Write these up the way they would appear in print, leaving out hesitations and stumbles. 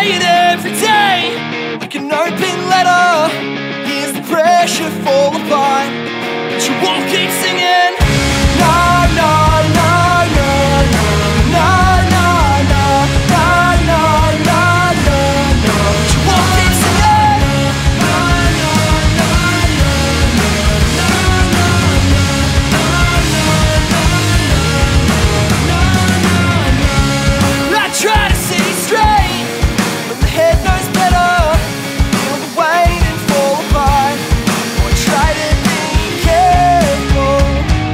say it every day, like an open letter. Here's the pressure fall apart, but you won't keep singing. No, no, no, no, no, no, no, no, no, no, no, no, no. But you won't keep singing. No, no, no, no, no, no, no, no, no, no, no. I try to see straight, but the head knows better. Feel the weight and fall apart. Oh, I try to be careful,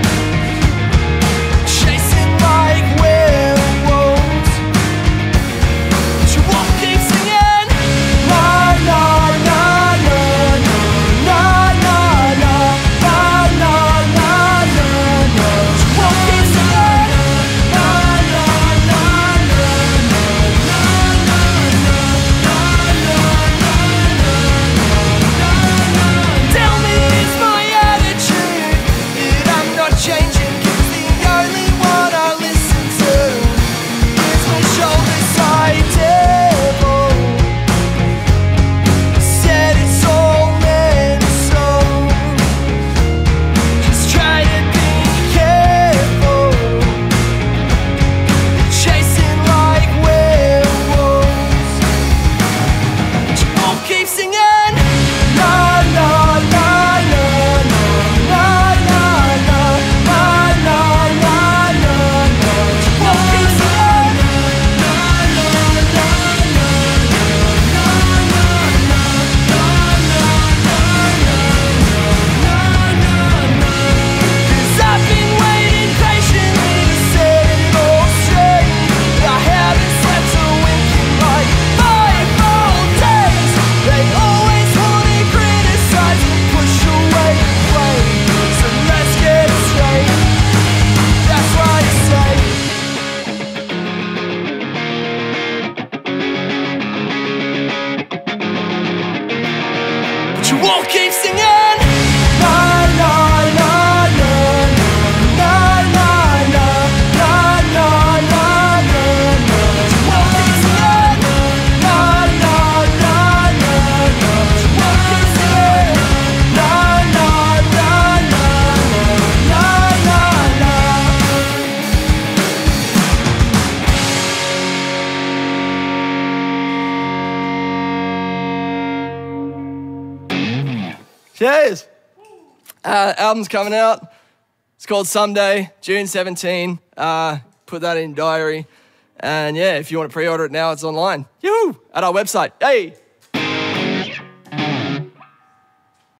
chasing like werewolves, but you won't keep singing. No, no, no, no, no, no, no, no, no, no, no, no, no. But you won't keep singing. No, no, no, no, no, no, no, no, no, no. Tell me it's my attitude that I'm not changing, 'cause the only one I listen to is my shoulder-side devil. Said it's all meant so. Just try to be careful, chasing like werewolves, but you won't keep singing. No, no, no, no, no, no, no, no, no, no, no, no, no. But you won't keep singing. No, no, no, no, no, no, no, no, no, no, no, no. 'Cause I've been waiting patiently to set it all straight. I haven't slept a wink in like 5 whole days. They always wanna criticize and push away the blame. So let's get it straight. That's what you say. But you won't keep singing. No, no, no, no, no, no, no, no, no, no, no, no, no. But you won't keep singing. No, no, no, no, no. But you won't keep singing. No, no, no, no, no, no, no, no. Cheers. Album's coming out. It's called Someday, June 17. Put that in your diary. And yeah, if you want to pre-order it now, it's online. Yoo-hoo! At our website. Hey!